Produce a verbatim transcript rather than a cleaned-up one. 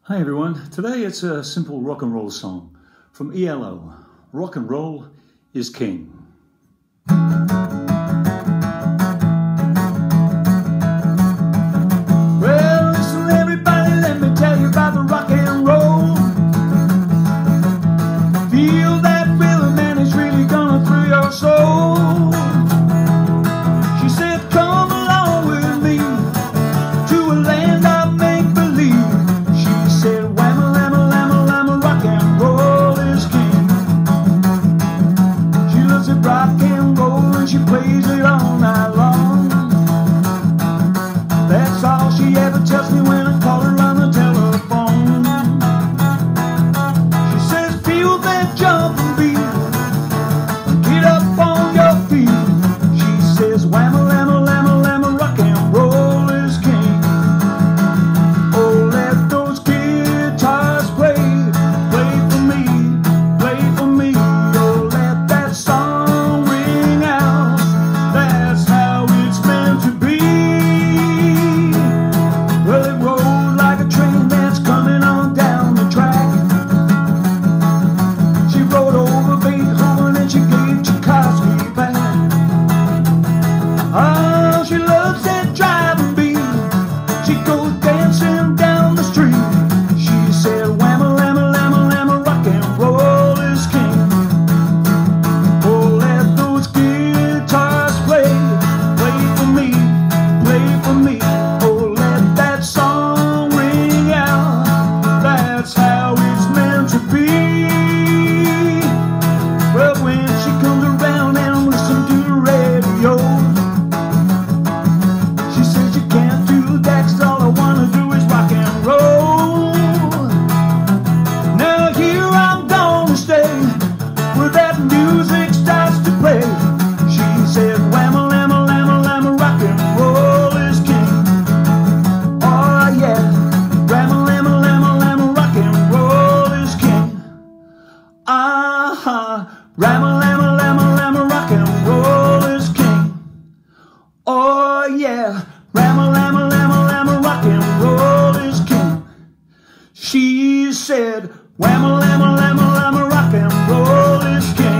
Hi everyone, today it's a simple rock and roll song from E L O. Rock and roll is king. Well, listen everybody, let me tell you about the rock and roll. Feel that rhythm and it's really gonna thrill your soul. She said, come along with me to a land of make-believe. Rock and roll and she plays it all night long. That's all she ever tells me when I call her on the telephone. She says, feel that jumping beat, get up on your feet. She says, whamma, lamma, lamma, lamma, rock and roll is king. Oh, let those guitars play, play for me, play for me. Oh, let that song Ramma, lamma, lamma, lamma, rock and roll is king. Oh yeah, ramma, lamma, lamma, lamma, rock and roll is king. She said, whamma, lamma, lamma, lamma, rock and roll is king.